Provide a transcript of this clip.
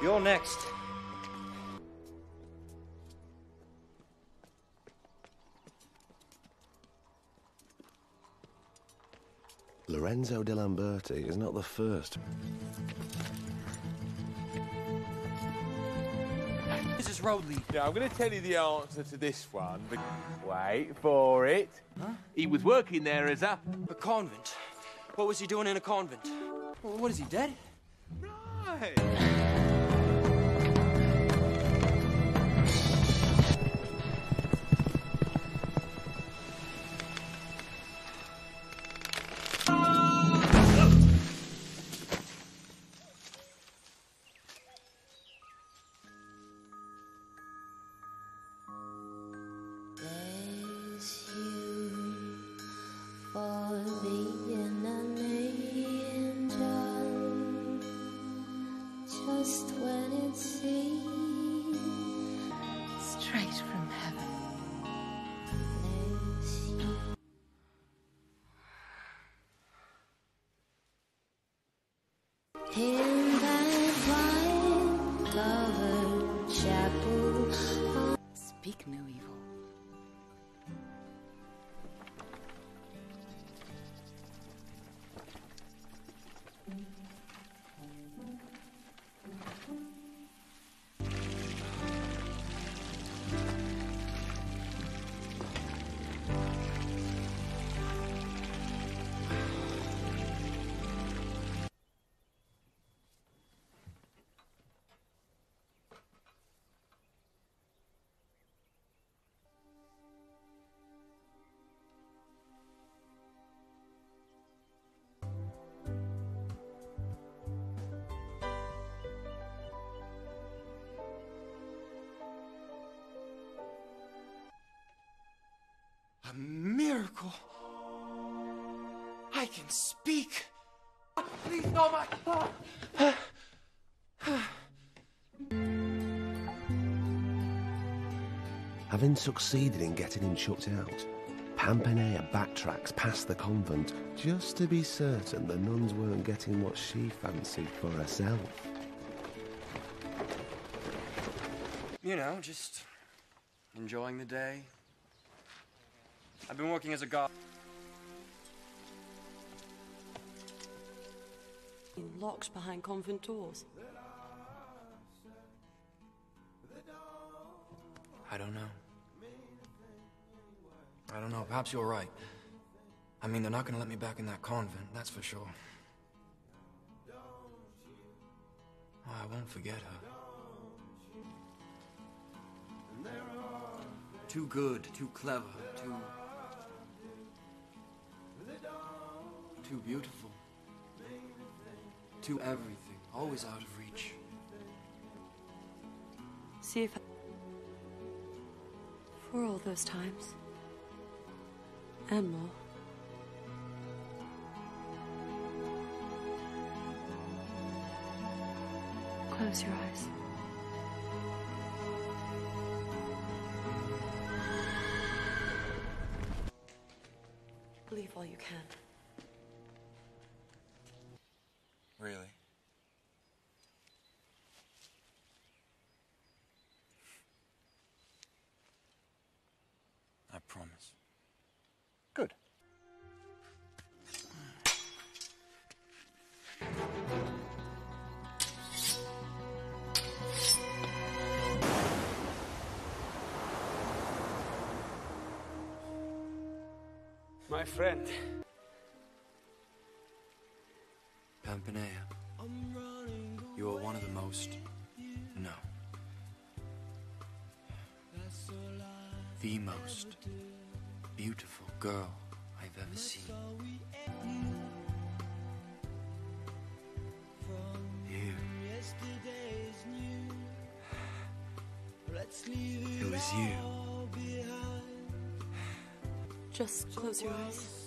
You're next. Lorenzo de Lamberti is not the first. This is Rodley. Now, I'm going to tell you the answer to this one, but wait for it. Huh? He was working there as a convent. What was he doing in a convent? What, is he, dead? Right. Just when it seems straight from heaven. In that wine-covered chapel, speak no evil. A miracle. I can speak. Please, no, my... Having succeeded in getting him chucked out, Pampanea backtracks past the convent just to be certain the nuns weren't getting what she fancied for herself. You know, just enjoying the day. I've been working as a guard. Locked behind convent doors. I don't know. I don't know. Perhaps you're right. I mean, they're not gonna let me back in that convent, that's for sure. Oh, I won't forget her. Too good, too clever, too beautiful. Too everything, always out of reach. See if for all those times and more. Close your eyes. Believe all you can. Really? I promise. Good. My friend. Pampanea, you are one of the most, no, the most beautiful girl I've ever seen. You. It was you. Just close your eyes.